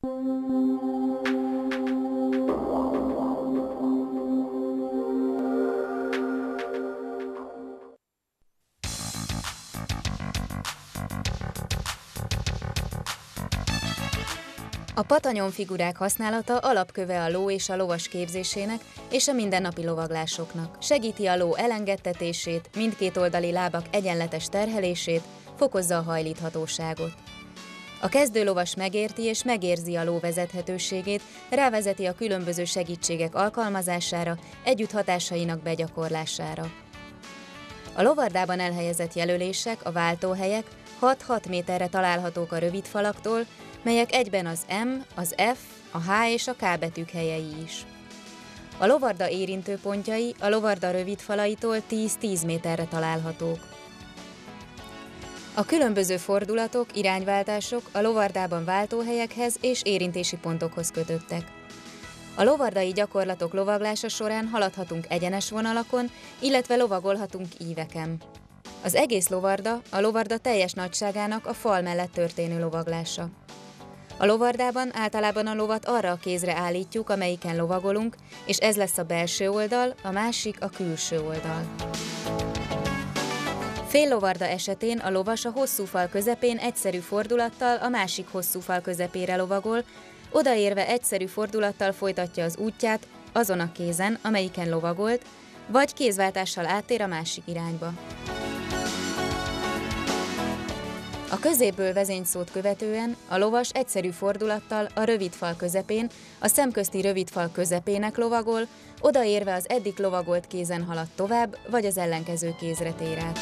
A patanyonfigurák használata alapköve a ló és a lovas képzésének és a mindennapi lovaglásoknak. Segíti a ló elengedtetését, mindkét oldali lábak egyenletes terhelését, fokozza a hajlíthatóságot. A kezdőlovas megérti és megérzi a ló vezethetőségét, rávezeti a különböző segítségek alkalmazására, együtt hatásainak begyakorlására. A lovardában elhelyezett jelölések, a váltóhelyek 6-6 méterre találhatók a rövid falaktól, melyek egyben az M, az F, a H és a K betűk helyei is. A lovarda érintőpontjai a lovarda rövid falaitól 10-10 méterre találhatók. A különböző fordulatok, irányváltások a lovardában váltóhelyekhez és érintési pontokhoz kötöttek. A lovardai gyakorlatok lovaglása során haladhatunk egyenes vonalakon, illetve lovagolhatunk íveken. Az egész lovarda a lovarda teljes nagyságának a fal mellett történő lovaglása. A lovardában általában a lovat arra a kézre állítjuk, amelyiken lovagolunk, és ez lesz a belső oldal, a másik a külső oldal. Féllovarda esetén a lovas a hosszú fal közepén egyszerű fordulattal a másik hosszú fal közepére lovagol, odaérve egyszerű fordulattal folytatja az útját azon a kézen, amelyiken lovagolt, vagy kézváltással áttér a másik irányba. A középből vezényszót követően a lovas egyszerű fordulattal a rövid fal közepén, a szemközti rövid fal közepének lovagol, odaérve az eddig lovagolt kézen halad tovább, vagy az ellenkező kézre tér át.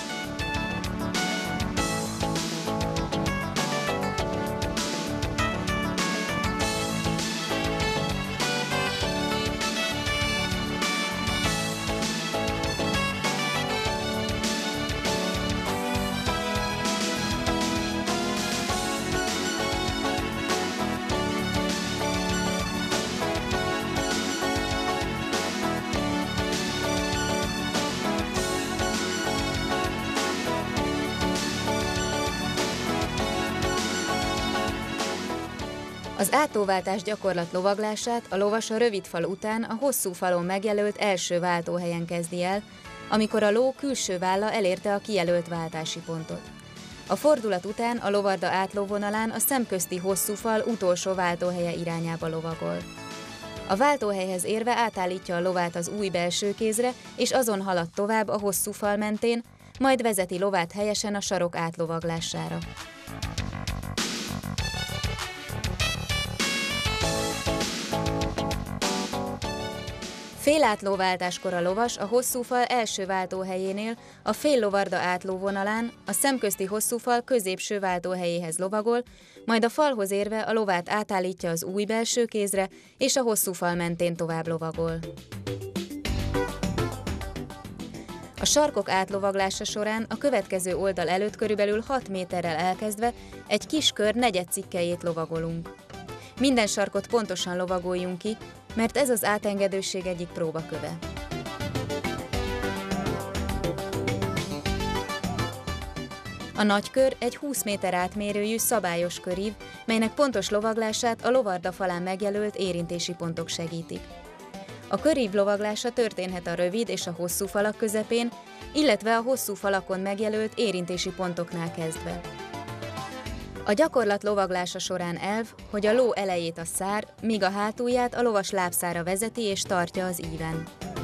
Az átóváltás gyakorlat lovaglását a lovas a rövid fal után a hosszú falon megjelölt első váltóhelyen kezdi el, amikor a ló külső válla elérte a kijelölt váltási pontot. A fordulat után a lovarda átlóvonalán a szemközti hosszú fal utolsó váltóhelye irányába lovagol. A váltóhelyhez érve átállítja a lovát az új belső kézre, és azon halad tovább a hosszú fal mentén, majd vezeti lovát helyesen a sarok átlovaglására. Félátlóváltáskor a lovas a hosszú fal első váltóhelyénél, a féllovarda átlóvonalán, a szemközti hosszú fal középső váltóhelyéhez lovagol, majd a falhoz érve a lovát átállítja az új belső kézre, és a hosszú fal mentén tovább lovagol. A sarkok átlovaglása során a következő oldal előtt körülbelül 6 méterrel elkezdve egy kis kör negyedcikkelyét lovagolunk. Minden sarkot pontosan lovagoljunk ki, mert ez az átengedőség egyik próbaköve. A nagykör egy 20 méter átmérőjű szabályos körív, melynek pontos lovaglását a lovarda falán megjelölt érintési pontok segítik. A körív lovaglása történhet a rövid és a hosszú falak közepén, illetve a hosszú falakon megjelölt érintési pontoknál kezdve. A gyakorlat lovaglása során elv, hogy a ló elejét a szár, míg a hátulját a lovas lábszára vezeti és tartja az íven.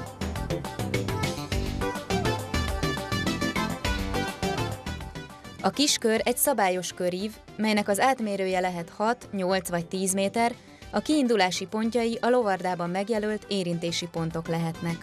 A kiskör egy szabályos körív, melynek az átmérője lehet 6, 8 vagy 10 méter, a kiindulási pontjai a lovardában megjelölt érintési pontok lehetnek.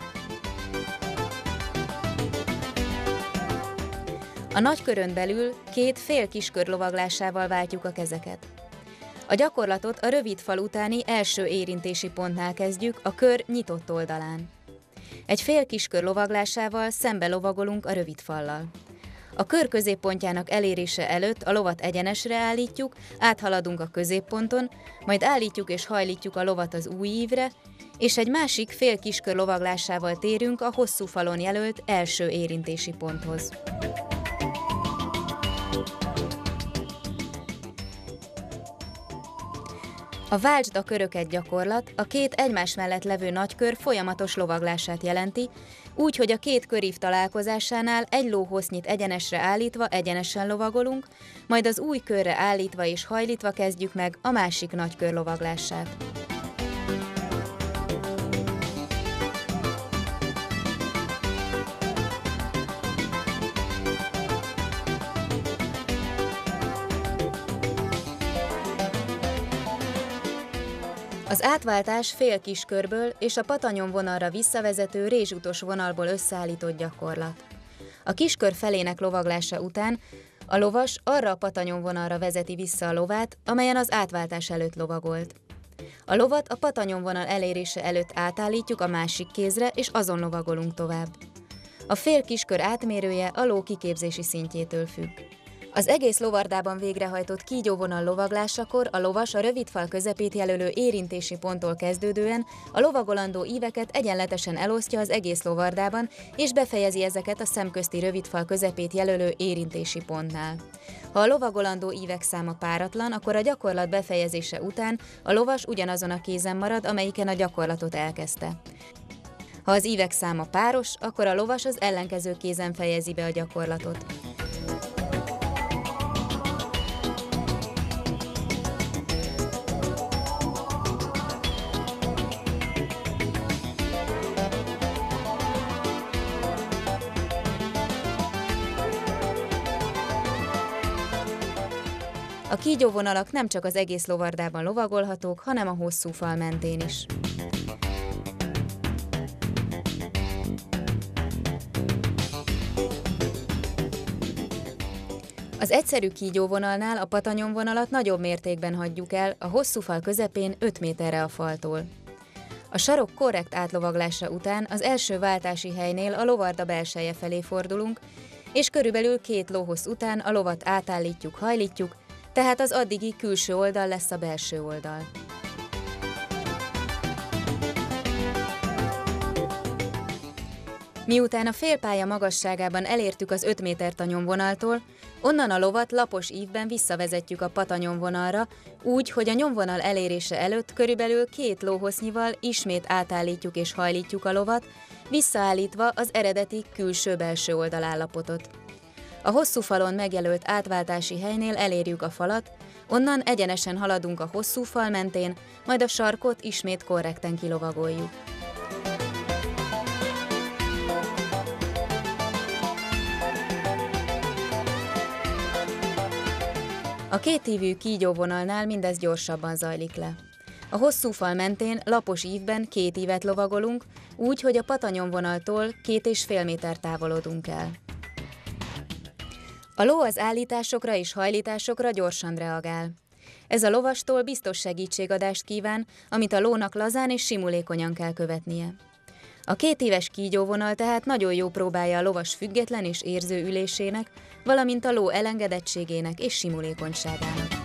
A nagykörön belül 2 fél kiskör lovaglásával váltjuk a kezeket. A gyakorlatot a rövid fal utáni első érintési pontnál kezdjük, a kör nyitott oldalán. Egy fél kiskör lovaglásával szembe lovagolunk a rövid fallal. A kör középpontjának elérése előtt a lovat egyenesre állítjuk, áthaladunk a középponton, majd állítjuk és hajlítjuk a lovat az új ívre, és egy másik fél kiskör lovaglásával térünk a hosszú falon jelölt első érintési ponthoz. A váltsd a köröket gyakorlat a két egymás mellett levő nagykör folyamatos lovaglását jelenti, úgy, hogy a két körív találkozásánál egy lóhosznyit egyenesre állítva egyenesen lovagolunk, majd az új körre állítva és hajlítva kezdjük meg a másik nagykör lovaglását. Az átváltás fél kiskörből és a patanyomvonalra visszavezető rézsutos vonalból összeállított gyakorlat. A kiskör felének lovaglása után a lovas arra a patanyomvonalra vezeti vissza a lovát, amelyen az átváltás előtt lovagolt. A lovat a patanyomvonal elérése előtt átállítjuk a másik kézre, és azon lovagolunk tovább. A fél kiskör átmérője a ló kiképzési szintjétől függ. Az egész lovardában végrehajtott kígyóvonal lovaglásakor a lovas a rövidfal közepét jelölő érintési ponttól kezdődően a lovagolandó íveket egyenletesen elosztja az egész lovardában, és befejezi ezeket a szemközti rövidfal közepét jelölő érintési pontnál. Ha a lovagolandó ívek száma páratlan, akkor a gyakorlat befejezése után a lovas ugyanazon a kézen marad, amelyiken a gyakorlatot elkezdte. Ha az ívek száma páros, akkor a lovas az ellenkező kézen fejezi be a gyakorlatot. A kígyóvonalak nem csak az egész lovardában lovagolhatók, hanem a hosszú fal mentén is. Az egyszerű kígyóvonalnál a patanyomvonalat nagyobb mértékben hagyjuk el, a hosszú fal közepén 5 méterre a faltól. A sarok korrekt átlovaglása után az első váltási helynél a lovarda belseje felé fordulunk, és körülbelül 2 lóhossz után a lovat átállítjuk, hajlítjuk, tehát az addigi külső oldal lesz a belső oldal. Miután a félpálya magasságában elértük az 5 métert a nyomvonaltól, onnan a lovat lapos ívben visszavezetjük a patanyomvonalra, úgy, hogy a nyomvonal elérése előtt körülbelül 2 lóhossznyival ismét átállítjuk és hajlítjuk a lovat, visszaállítva az eredeti külső-belső oldalállapotot. A hosszú falon megjelölt átvátási helynél elérjük a falat, onnan egyenesen haladunk a hosszú fal mentén, majd a sarkot ismét korrekten kilovagoljuk. A kétívű kígyóvonalnál mindez gyorsabban zajlik le. A hosszú fal mentén lapos ívben 2 ívet lovagolunk, úgy, hogy a patanyomvonaltól 2,5 méter távolodunk el. A ló az állításokra és hajlításokra gyorsan reagál. Ez a lovastól biztos segítségadást kíván, amit a lónak lazán és simulékonyan kell követnie. A 2 éves kígyóvonal tehát nagyon jó próbálja a lovas független és érző ülésének, valamint a ló elengedettségének és simulékonyságának.